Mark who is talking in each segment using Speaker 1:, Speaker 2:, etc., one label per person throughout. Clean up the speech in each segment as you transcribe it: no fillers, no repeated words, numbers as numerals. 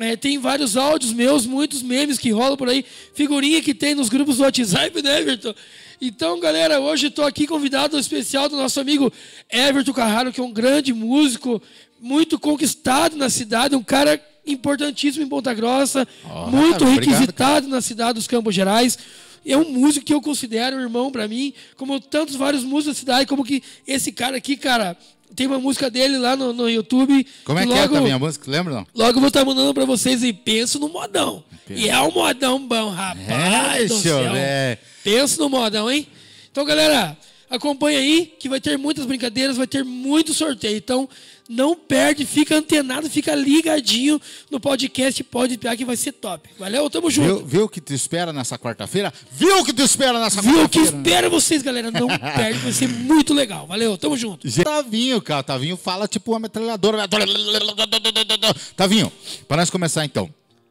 Speaker 1: Tem vários áudios meus, muitos memes que rolam por aí, figurinha que tem nos grupos do WhatsApp, né, Everton? Então, galera, hoje estou aqui convidado especial do nosso amigo Everton Carraro, que é um grande músico, muito conquistado na cidade, um cara importantíssimo em Ponta Grossa, muito requisitado na cidade dos Campos Gerais. É um músico que eu considero um irmão para mim, como tantos vários músicos da cidade, como que esse cara aqui, cara, tem uma música dele lá no YouTube.
Speaker 2: Como é que é também a música? Lembra não?
Speaker 1: Logo eu vou estar mandando para vocês e penso no modão. E é um modão bom, rapaz do céu. Penso no modão, hein? Então, galera, acompanha aí que vai ter muitas brincadeiras, vai ter muito sorteio. Então, não perde, fica antenado, fica ligadinho no podcast Pode Piar que vai ser top. Valeu? Tamo junto.
Speaker 2: Viu o que te espera nessa quarta-feira? Viu o que te espera nessa
Speaker 1: quarta-feira? Viu o
Speaker 2: que
Speaker 1: espera vocês, galera? Não perde, vai ser muito legal. Valeu? Tamo junto.
Speaker 2: Tavinho, cara. Tavinho fala tipo uma metralhadora. Tavinho, para nós começar então.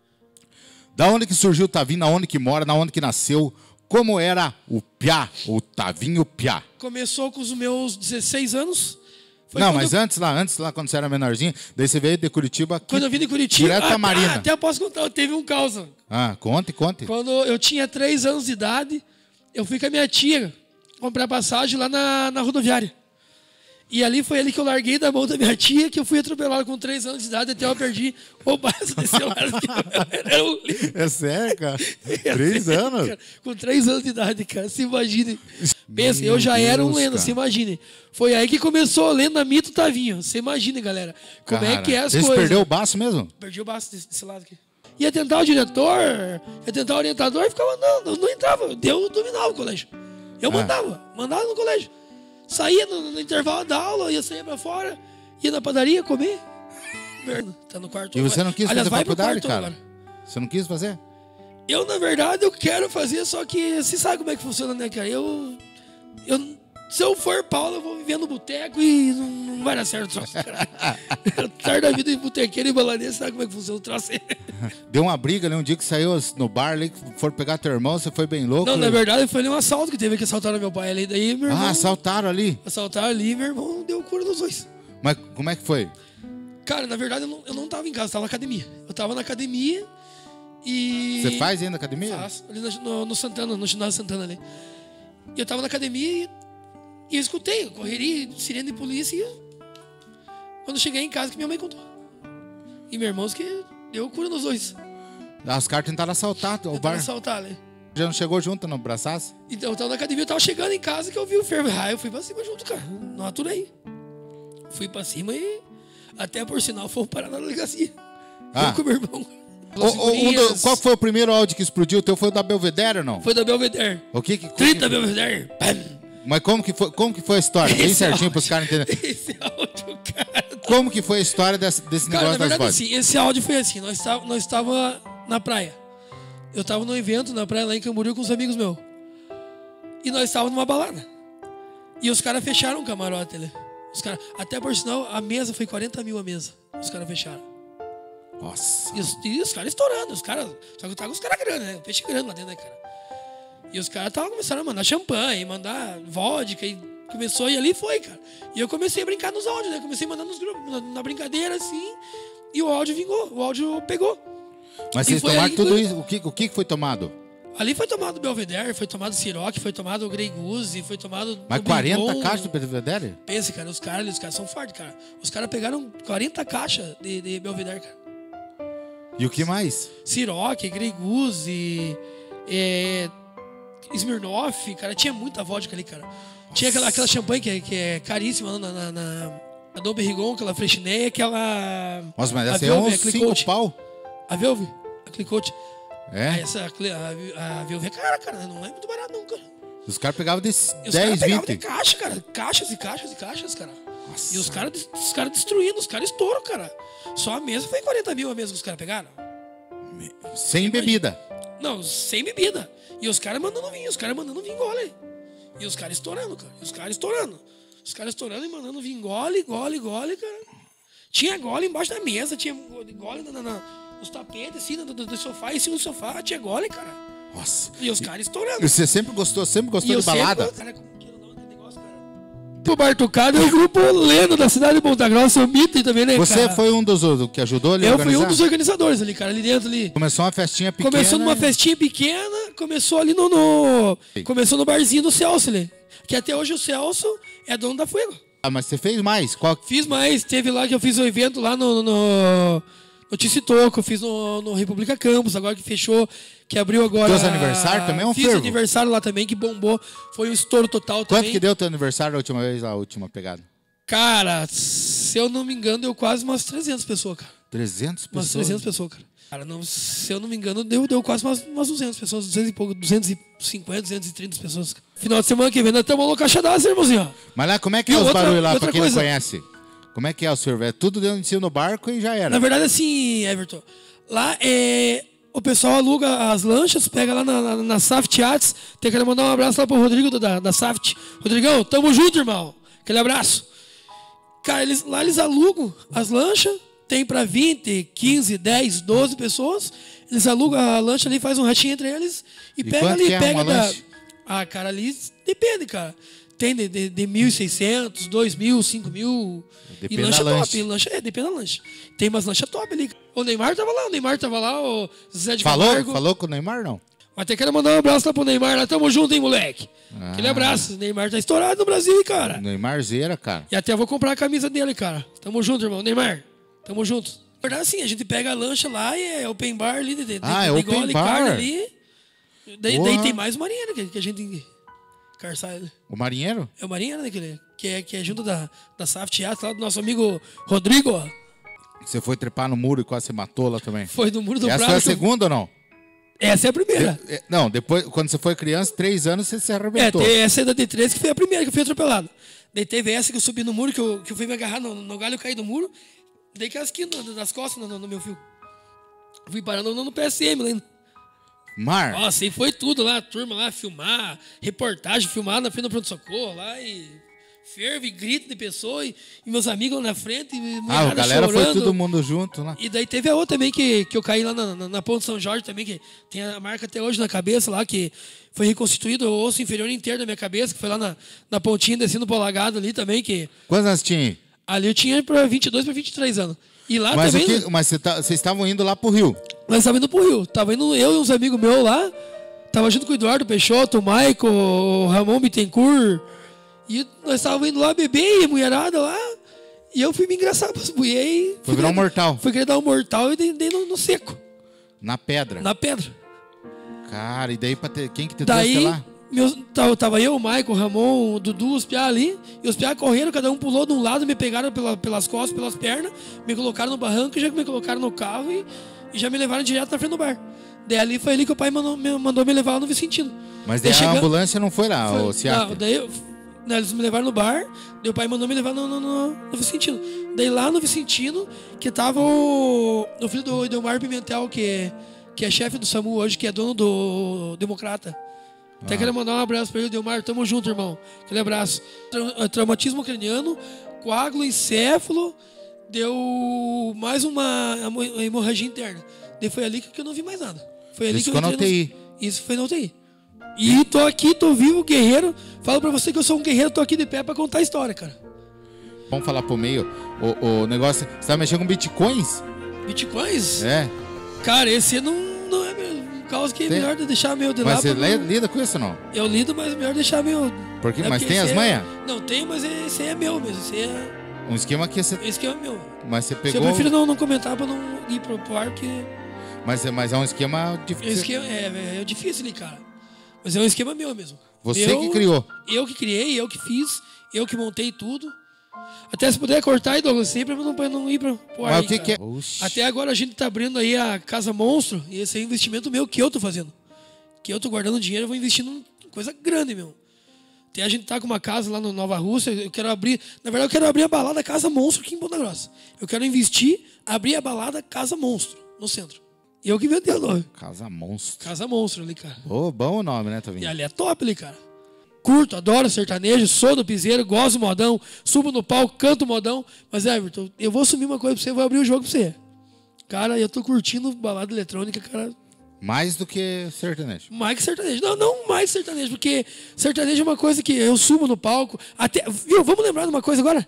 Speaker 2: Da onde que surgiu o Tavinho, na onde que mora, na onde que nasceu, como era o Piá, o Tavinho Piá?
Speaker 1: Começou com os meus 16 anos.
Speaker 2: Não, mas antes lá, quando você era menorzinho, daí você veio de Curitiba.
Speaker 1: Quando eu vim de Curitiba,
Speaker 2: direto pra Marina.
Speaker 1: Até eu posso contar, teve um caos.
Speaker 2: Conte.
Speaker 1: Quando eu tinha 3 anos de idade, eu fui com a minha tia comprar passagem lá na rodoviária. E ali foi ali que eu larguei da mão da minha tia, que eu fui atropelado com 3 anos de idade, até eu perdi o básico desse celular.
Speaker 2: É sério, cara? 3 anos?
Speaker 1: Cara, com 3 anos de idade, cara. Se imagine. Pensa, eu já era um lenda, se imagine. Foi aí que começou a lenda Mito Tavinho. Você imagine, galera. Como é que é as coisas.
Speaker 2: Você perdeu o baço mesmo?
Speaker 1: Perdi o baço desse lado aqui. Ia tentar o diretor, ia tentar o orientador e ficava, não entrava. Eu dominava o colégio. Eu mandava no colégio. Saía no intervalo da aula, ia sair pra fora, ia na padaria comer. Tá no quarto.
Speaker 2: E você não quis fazer faculdade, cara?
Speaker 1: Agora.
Speaker 2: Você não quis fazer?
Speaker 1: Eu, na verdade, eu quero fazer, só que você sabe como é que funciona, né, cara? Se eu for Paulo, eu vou viver no boteco e não vai dar certo o troço, cara. Tarde da vida de botequeiro e baladeiro, sabe como é que funciona o troço?
Speaker 2: Deu uma briga ali um dia que saiu no bar ali, que foram pegar teu irmão, você foi bem louco.
Speaker 1: Não, na verdade foi ali um assalto que teve que assaltar meu pai ali. Daí, meu irmão,
Speaker 2: assaltaram ali?
Speaker 1: Assaltaram ali, meu irmão deu cura dos dois.
Speaker 2: Mas como é que foi?
Speaker 1: Cara, na verdade eu não tava em casa, eu tava na academia. Eu tava na academia e...
Speaker 2: Você faz ainda academia?
Speaker 1: Faço, ali no Santana, no ginásio Santana ali. E eu tava na academia e eu escutei, correria, sirene de polícia e quando eu cheguei em casa que minha mãe contou. E meu irmão que deu cura nos dois.
Speaker 2: Os caras tentaram assaltar o bar.
Speaker 1: Ali.
Speaker 2: Já não chegou junto no braçaço?
Speaker 1: Então eu tava na academia, eu tava chegando em casa que eu vi o fervo. Eu fui pra cima junto, cara. Não aturei. Fui pra cima e até por sinal fomos parar na delegacia. Fui com o meu irmão.
Speaker 2: Qual foi o primeiro áudio que explodiu? O teu foi o da Belvedere ou não?
Speaker 1: Foi da Belvedere.
Speaker 2: O que
Speaker 1: 30 Belvedere.
Speaker 2: Mas como que foi a história? Bem certinho pros caras entenderem.
Speaker 1: Esse áudio, cara...
Speaker 2: Como que foi a história desse negócio das vozes?
Speaker 1: Assim, esse áudio foi assim, nós estávamos na praia. Eu estava num evento na praia lá em Camboriú com os amigos meus. E nós estávamos numa balada. E os caras fecharam o camarote ali. Até por sinal, a mesa foi 40 mil a mesa. Os caras fecharam.
Speaker 2: Nossa.
Speaker 1: E os caras estourando. Só que eu tava com os caras grandes, né? Peixe grande lá dentro, né, cara? E os caras começaram a mandar champanhe, mandar vodka, e começou, e ali foi, cara. E eu comecei a brincar nos áudios, né? Comecei a mandar nos grupos, na brincadeira, assim, e o áudio vingou, o áudio pegou.
Speaker 2: Mas vocês tomaram tudo isso? O que foi tomado?
Speaker 1: Ali foi tomado Belvedere, foi tomado Ciroc, foi tomado Grey Goose, foi tomado...
Speaker 2: Mas 40 caixas de Belvedere?
Speaker 1: Pensa, cara, os caras são fortes, cara. Os caras pegaram 40 caixas de Belvedere, cara.
Speaker 2: E o que mais?
Speaker 1: Ciroc, Grey Goose, Smirnoff, cara, tinha muita vodka ali, cara. Tinha aquela champanhe que é caríssima na Dom Perignon, aquela Freixenet, aquela...
Speaker 2: Nossa, mas essa é uns 5 pau.
Speaker 1: A Velve, a Clicote.
Speaker 2: É?
Speaker 1: A Velve é cara, não é muito barato não, cara.
Speaker 2: Os caras pegavam de 10, 20.
Speaker 1: De caixa, cara. Caixas e caixas e caixas, cara.
Speaker 2: Nossa.
Speaker 1: E os caras destruindo, os caras estouram, cara. Só a mesa foi 40 mil a mesa que os caras pegaram.
Speaker 2: Sem bebida.
Speaker 1: Não, sem bebida. E os caras mandando vinho gole. E os caras estourando, cara. Os caras estourando e mandando vinho gole, cara. Tinha gole embaixo da mesa, tinha gole nos tapetes, assim, do sofá, em cima do sofá, tinha gole, cara.
Speaker 2: Nossa.
Speaker 1: E os caras estourando.
Speaker 2: Você sempre gostou de balada?
Speaker 1: Cara, como que não aquele negócio, cara? O Bartocado é o grupo lenda da cidade de Ponta Grossa, o Mito também, né,
Speaker 2: Você
Speaker 1: cara?
Speaker 2: foi um dos que ajudou ali a
Speaker 1: Eu
Speaker 2: organizar?
Speaker 1: fui um dos organizadores ali, cara, ali dentro ali.
Speaker 2: Começou uma festinha pequena.
Speaker 1: Começou numa festinha pequena, começou ali começou no barzinho do Celso ali. Que até hoje o Celso é dono da Fuego.
Speaker 2: Ah, mas você fez mais? Qual...
Speaker 1: Fiz mais, teve lá que eu fiz um evento lá no Ticitoco, fiz no República Campos, agora que fechou, que abriu agora.
Speaker 2: Teus aniversário também é um
Speaker 1: Fiz
Speaker 2: fervo.
Speaker 1: aniversário lá também, que bombou, foi um estouro total também.
Speaker 2: Quanto que deu teu aniversário a última vez, a última pegada?
Speaker 1: Cara, se eu não me engano, deu quase umas 300 pessoas, cara.
Speaker 2: 300 pessoas?
Speaker 1: Umas 300 pessoas, cara. Cara, não, se eu não me engano, deu quase umas 200 pessoas, 200 e pouco, 250, 230 pessoas. Final de semana que vem, nós estamos no Caixa d'Asa, irmãozinho.
Speaker 2: Mas lá, como é que é os barulhos lá, pra quem não conhece? Como é que é o senhor? É tudo dentro de cima no barco e já era.
Speaker 1: Na verdade, assim, Everton, lá o pessoal aluga as lanchas, pega lá na Saft Yachts. Tem que mandar um abraço lá pro Rodrigo da Saft. Rodrigão, tamo junto, irmão. Aquele abraço. Cara, lá eles alugam as lanchas, tem pra 20, 15, 10, 12 pessoas. Eles alugam a lancha ali, faz um ratinho entre eles e pega ali, pega da... Lanche? Ah, cara, ali depende, cara. Tem de 1.600, 2.000, 5.000.
Speaker 2: Depende
Speaker 1: e lancha
Speaker 2: da
Speaker 1: top. Lancha, depende da lancha. Tem umas lanchas top ali. O Neymar tava lá, o Zé de Camargo.
Speaker 2: Falou com o Neymar, não?
Speaker 1: Mas até quero mandar um abraço lá pro Neymar. Lá tamo junto, hein, moleque? Aquele abraço. O Neymar tá estourado no Brasil, hein, cara?
Speaker 2: Neymarzeira, cara.
Speaker 1: E até vou comprar a camisa dele, cara. Tamo junto, irmão. Neymar, tamo junto. Na verdade, assim, a gente pega a lancha lá e é open bar ali.
Speaker 2: É open bar.
Speaker 1: Carne ali. Daí tem mais o marinheiro que a gente...
Speaker 2: O marinheiro?
Speaker 1: É o marinheiro, né? Que é junto da Saft Yachts, lá do nosso amigo Rodrigo.
Speaker 2: Você foi trepar no muro e quase se matou lá também.
Speaker 1: Foi no muro do
Speaker 2: Essa foi a segunda ou não?
Speaker 1: Essa é a primeira.
Speaker 2: Não, depois, quando você foi criança, 3 anos, você se arrebentou.
Speaker 1: Essa é da D3, que foi a primeira que eu fui atropelado. Daí teve essa que eu subi no muro, que eu fui me agarrar no galho e caí do muro. Daí que as das costas no meu fio. Fui parando no PSM lá.
Speaker 2: Mar.
Speaker 1: Nossa, e foi tudo lá, a turma lá, filmar, reportagem, filmar na frente do pronto-socorro lá e fervo e grito de pessoa e meus amigos lá na frente. E
Speaker 2: a galera
Speaker 1: chorando.
Speaker 2: Foi todo mundo junto lá.
Speaker 1: E daí teve a outra também que eu caí lá na Ponte São Jorge também, que tem a marca até hoje na cabeça lá, que foi reconstituído o osso inferior inteiro da minha cabeça, que foi lá na pontinha descendo pro alagado ali também.
Speaker 2: Quantos anos tinha?
Speaker 1: Ali eu tinha para 22 para 23 anos. E lá
Speaker 2: mas
Speaker 1: também...
Speaker 2: Mas vocês estavam indo lá pro Rio?
Speaker 1: Nós estávamos indo pro Rio. Tava indo eu e uns amigos meus lá. Tava junto com o Eduardo Peixoto, o Maico, o Ramon Bittencourt. E nós estávamos indo lá beber, mulherada lá. E eu fui me engraçar para as mulheres e...
Speaker 2: Foi virar um mortal.
Speaker 1: Fui querer dar um mortal e dei no seco.
Speaker 2: Na pedra?
Speaker 1: Na pedra.
Speaker 2: Cara, e daí quem que te trouxe lá?
Speaker 1: Tava eu, o Maico, o Ramon, o Dudu, os piá ali. E os piá correram, cada um pulou de um lado, me pegaram pelas costas, pelas pernas. Me colocaram no barranco, já me colocaram no carro e já me levaram direto na frente do bar. Daí foi ali que o pai mandou me levar lá no Vicentino.
Speaker 2: Mas daí a ambulância não foi lá, o
Speaker 1: Não, daí eles me levaram no bar, daí o pai mandou me levar no Vicentino. Daí lá no Vicentino, que tava o filho do Edelmar Pimentel, que é chefe do SAMU hoje, que é dono do Democrata. Até quero mandar um abraço pra ele, Edelmar, tamo junto, irmão. Aquele abraço. Traumatismo craniano, coágulo encéfalo, deu mais uma hemorragia interna. Daí foi ali que eu não vi mais nada. Foi ali
Speaker 2: isso
Speaker 1: que eu
Speaker 2: na UTI.
Speaker 1: Isso foi na UTI. E tô aqui, tô vivo, guerreiro. Falo pra você que eu sou um guerreiro, tô aqui de pé pra contar a história, cara.
Speaker 2: Vamos falar pro meio. O negócio... Você tá mexendo com bitcoins?
Speaker 1: Bitcoins?
Speaker 2: É.
Speaker 1: Cara, esse não é meu. Um caos que é melhor deixar meu de
Speaker 2: mas
Speaker 1: lá.
Speaker 2: Mas você lida com isso ou não?
Speaker 1: Eu lido, mas é melhor deixar meu...
Speaker 2: Por quê? Mas tem as manhas?
Speaker 1: Não, tem, mas esse aí é meu mesmo. Esse é...
Speaker 2: Um esquema que você...
Speaker 1: Esse esquema é meu.
Speaker 2: Mas você pegou...
Speaker 1: Eu prefiro não comentar pra não ir pro ar, porque...
Speaker 2: Mas é um esquema difícil.
Speaker 1: É difícil ali, cara. Mas é um esquema meu mesmo.
Speaker 2: Você que criou.
Speaker 1: Eu que criei, eu que fiz, eu que montei tudo. Até se puder cortar aí, Douglas, sempre pra não ir pro ar.
Speaker 2: Mas o que é?
Speaker 1: Até agora a gente tá abrindo aí a Casa Monstro, e esse é investimento meu que eu tô fazendo. Que eu tô guardando dinheiro, eu vou investindo em coisa grande, meu. Até a gente tá com uma casa lá no Nova Rússia, eu quero abrir... Na verdade, eu quero abrir a balada Casa Monstro aqui em Ponta Grossa. Eu quero investir, abrir a balada Casa Monstro, no centro. E eu que inventei o nome.
Speaker 2: Casa Monstro.
Speaker 1: Casa Monstro ali, cara.
Speaker 2: Bom o nome, né, Tavinho?
Speaker 1: E ali é top ali, cara. Curto, adoro sertanejo, sou do piseiro, gosto do modão, subo no palco, canto modão. Mas, Everton, eu vou assumir uma coisa pra você, eu vou abrir o jogo pra você. Cara, eu tô curtindo balada eletrônica, cara.
Speaker 2: Mais do que sertanejo.
Speaker 1: Mais que sertanejo. Não mais sertanejo, porque sertanejo é uma coisa que eu subo no palco. Até, viu? Vamos lembrar de uma coisa agora?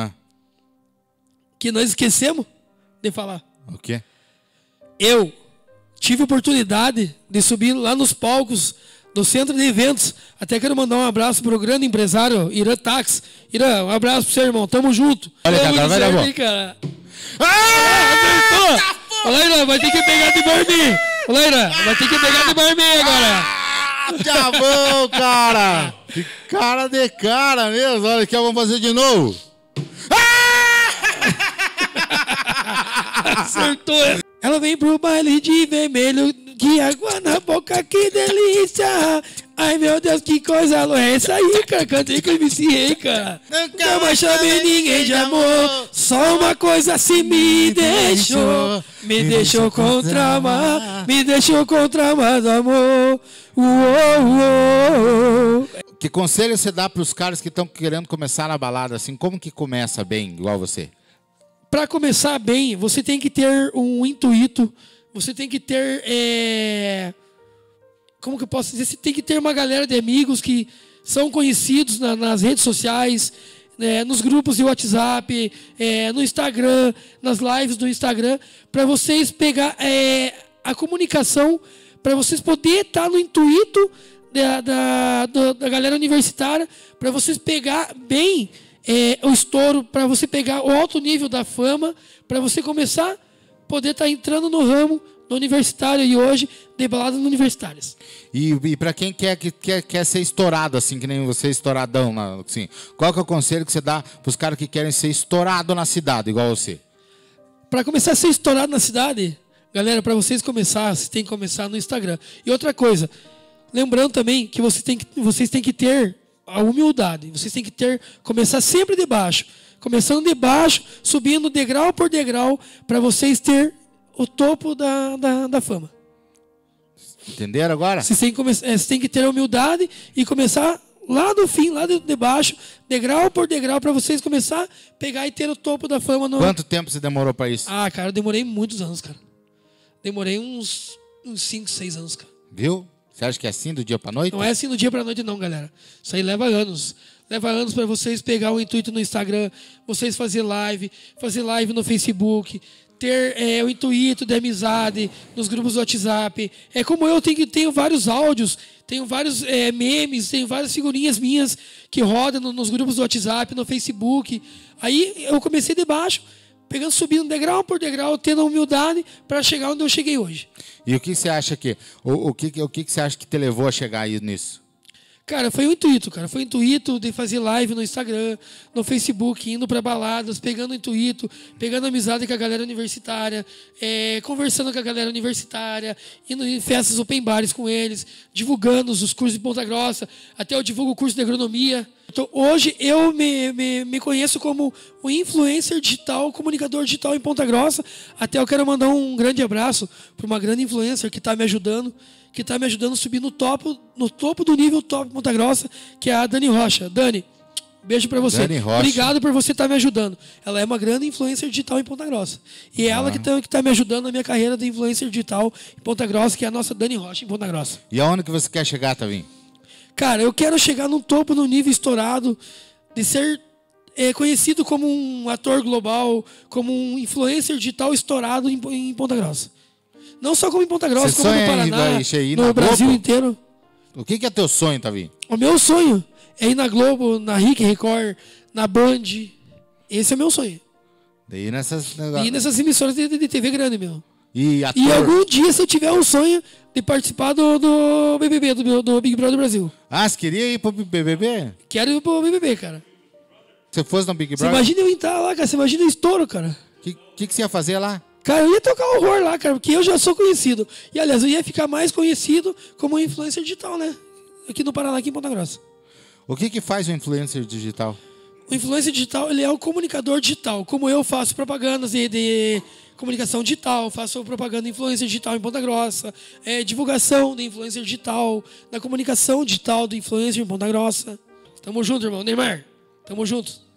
Speaker 1: Que nós esquecemos de falar.
Speaker 2: O quê?
Speaker 1: Eu tive oportunidade de subir lá nos palcos do centro de eventos. Até quero mandar um abraço pro grande empresário Irã Tax. Irã, um abraço pro seu irmão. Tamo junto.
Speaker 2: Olha, cara, vai dar bom.
Speaker 1: Cara. Acertou! Olha, Irã, vai ter que pegar de Barbie. Olha, Irã, vai ter que pegar de Barbie agora.
Speaker 2: Tá bom, cara. Que cara de cara mesmo. Olha aqui, vamos fazer de novo.
Speaker 1: Acertou. Ela vem pro baile de vermelho, que água na boca, que delícia. Ai, meu Deus, que coisa louca. É essa aí, cara. Cantei com o MC Rei, cara. Não mais chamei ninguém de amor. Só uma coisa assim me deixou. Me deixou com trauma. Me deixou com trauma do amor. Uou.
Speaker 2: Que conselho você dá pros caras que estão querendo começar na balada, assim? Como que começa bem, igual você?
Speaker 1: Para começar bem, você tem que ter um intuito, você tem que ter, como que eu posso dizer? Você tem que ter uma galera de amigos que são conhecidos nas redes sociais, nos grupos de WhatsApp, no Instagram, nas lives do Instagram, para vocês pegar a comunicação, para vocês poderem estar no intuito da galera universitária, para vocês pegar bem o estouro, para você pegar o alto nível da fama, para você começar a poder estar entrando no ramo do universitário e hoje de baladas universitárias.
Speaker 2: E para quem quer ser estourado, assim, que nem você, estouradão, assim, qual que é o conselho que você dá para os caras que querem ser estourado na cidade, igual você?
Speaker 1: Para começar a ser estourado na cidade, galera, para vocês tem que começar no Instagram. E outra coisa, lembrando também que vocês têm que ter a humildade. Vocês têm que começar sempre de baixo. Começando de baixo, subindo degrau por degrau, para vocês ter o topo da fama.
Speaker 2: Entenderam agora?
Speaker 1: Vocês têm que ter a humildade e começar lá do fim, lá de baixo, degrau por degrau, para vocês começar a pegar e ter o topo da fama.
Speaker 2: Quanto tempo você demorou para isso?
Speaker 1: Ah, cara, eu demorei muitos anos, cara. Demorei uns 5, 6 anos, cara.
Speaker 2: Viu? Você acha que é assim do dia para noite?
Speaker 1: Não é assim do dia para noite não, galera. Isso aí leva anos. Leva anos para vocês pegar o intuito no Instagram, vocês fazer live no Facebook, ter o intuito de amizade nos grupos do WhatsApp. É como eu tenho vários áudios, tenho vários memes, tenho várias figurinhas minhas que rodam nos grupos do WhatsApp, no Facebook. Aí eu comecei de baixo, subindo degrau por degrau, tendo a humildade para chegar onde eu cheguei hoje.
Speaker 2: E o que você acha que você acha que te levou a chegar aí nisso?
Speaker 1: Cara, foi o intuito, cara. Foi o intuito de fazer live no Instagram, no Facebook, indo para baladas, pegando o intuito, pegando amizade com a galera universitária, conversando com a galera universitária, indo em festas open bares com eles, divulgando os cursos de Ponta Grossa. Até eu divulgo o curso de agronomia. Então, hoje eu me conheço como o influencer digital, comunicador digital em Ponta Grossa. Até eu quero mandar um grande abraço para uma grande influencer que está me ajudando a subir no topo do nível top Ponta Grossa, que é a Dani Rocha. Dani, beijo para você.
Speaker 2: Dani Rocha.
Speaker 1: Obrigado por você estar me ajudando. Ela é uma grande influencer digital em Ponta Grossa. E ela que tá me ajudando na minha carreira de influencer digital em Ponta Grossa, que é a nossa Dani Rocha em Ponta Grossa.
Speaker 2: E aonde que você quer chegar, Tavinho?
Speaker 1: Cara, eu quero chegar no topo, no nível estourado, de ser conhecido como um ator global, como um influencer digital estourado em Ponta Grossa. Não só como em Ponta Grossa, como no Paraná, no Brasil inteiro.
Speaker 2: O que é teu sonho, Tavinho?
Speaker 1: O meu sonho é ir na Globo, na Rick Record, na Band. Esse é o meu sonho.
Speaker 2: E
Speaker 1: nessas emissoras de TV grande, meu.
Speaker 2: E
Speaker 1: algum dia, se eu tiver um sonho de participar do BBB, do Big Brother Brasil.
Speaker 2: Ah, você queria ir pro BBB?
Speaker 1: Quero ir pro BBB, cara.
Speaker 2: Se fosse no Big Brother?
Speaker 1: Você imagina eu entrar lá, cara. Você imagina o estouro, cara.
Speaker 2: O que você ia fazer lá?
Speaker 1: Cara, eu ia tocar horror lá, cara, porque eu já sou conhecido. E, aliás, eu ia ficar mais conhecido como influencer digital, né? Aqui no Paraná, aqui em Ponta Grossa.
Speaker 2: O que faz o influencer digital?
Speaker 1: O influencer digital, ele é o comunicador digital. Como eu faço propagandas de comunicação digital, faço propaganda de influencer digital em Ponta Grossa, divulgação de influencer digital, da comunicação digital do influencer em Ponta Grossa. Tamo junto, irmão. Neymar, tamo junto.